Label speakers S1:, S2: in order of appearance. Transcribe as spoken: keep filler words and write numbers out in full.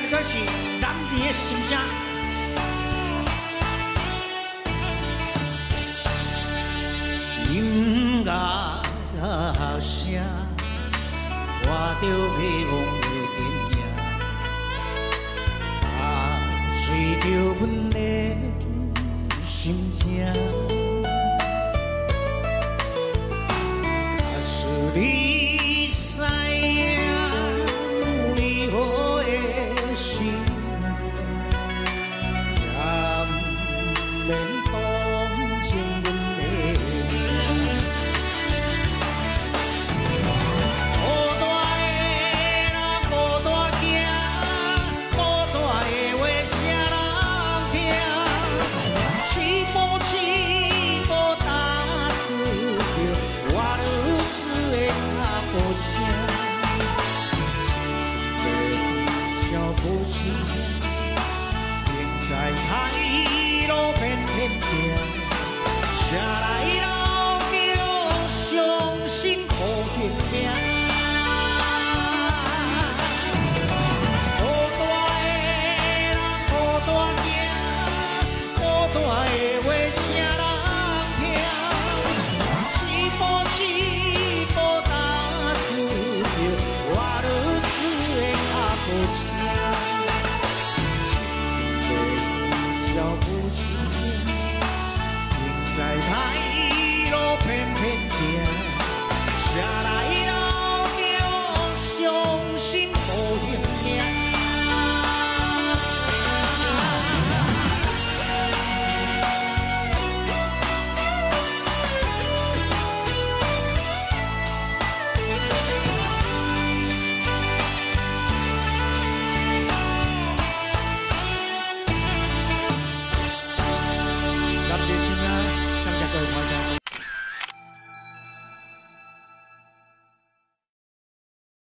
S1: 歌曲咱们的心声。音乐声，我着迷惘的边影，啊，随着阮的心情，假使你知影，为何会心痛，也免当情阮的命。孤单的人孤单行，孤单的话谁人听？起步起步打出着我如此的脚步声。脚步声，行在海路偏偏行，车来老叫伤心苦拼命。孤单的人孤单行，孤单的话谁人听？起步起步打出着我如此的脚步声。脚步声，行在海路偏偏。